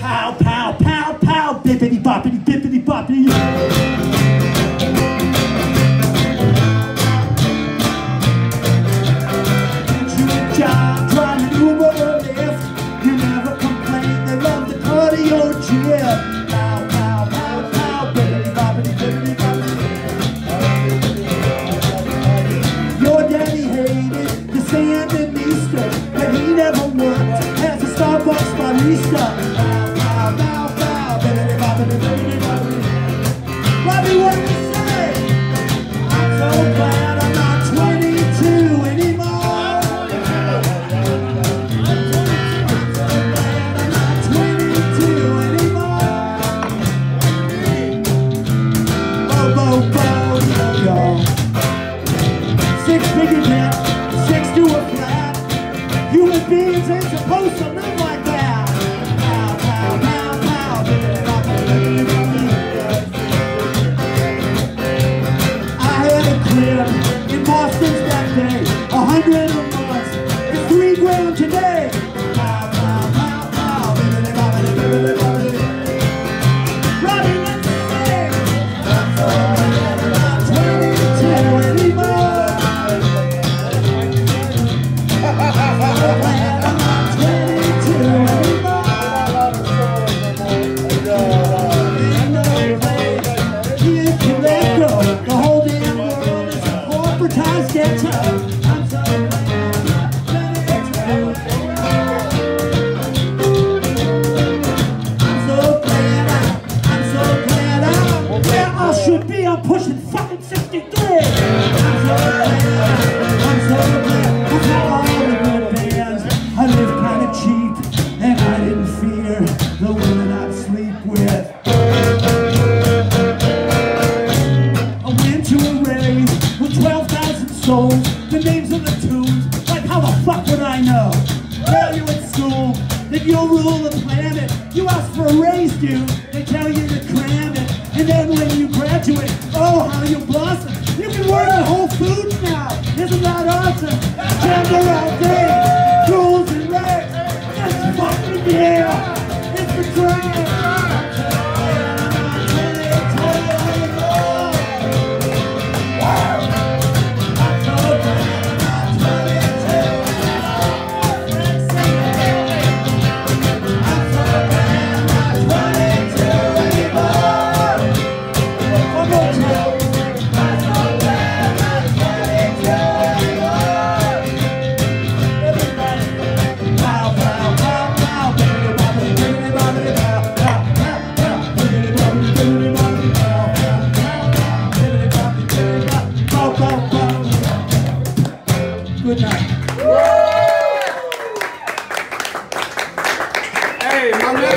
Pow, pow, pow, pow, bippity boppity, bippity boppity. Get you a job, driving Uber or Lyft. You never complain, they love the cut of your jib. Pow, pow, pow, pow, bippity boppity, bippity boppity. Your daddy hated the sand and Easter, but he never worked as a Starbucks barista. Robbie, what do you say? I'm so glad I'm not 22 anymore. I'm so glad I'm not 22 anymore. Bo, bo, bo, yo, yo. 6-figure debt, 6 to a flat. Human beings ain't supposed to live like that. Pow, pow, pow, pow. In Boston's that day, 100 a month, it's $3 grand today. Pow, pow, pow, pow. Robbie, let's sing. I'm so glad I'm not 22 anymore. I'm so glad I'm not 22 anymore. Ain't no place you can let go. The whole damn world is corporatized ghetto. I'm so glad I'm not 22 anymore. I'm so glad I'm where I should be. I'm pushing fucking 63. I'm so glad. I've had all the good bands. I live kind of cheap, and I didn't fear the women I'd sleep with. I went to a rave with 12,000 souls. The names of the tunes, like how the fuck would I know? Tell you at school that you'll rule the planet. You ask for a raise, dude, they tell you to cram it. And then when you graduate, oh, how you blossom. You can work at Whole Foods now. Isn't that awesome? Gender all day, rules and regs. Just fucking yeah, it's the train. Good night. Hey, my man.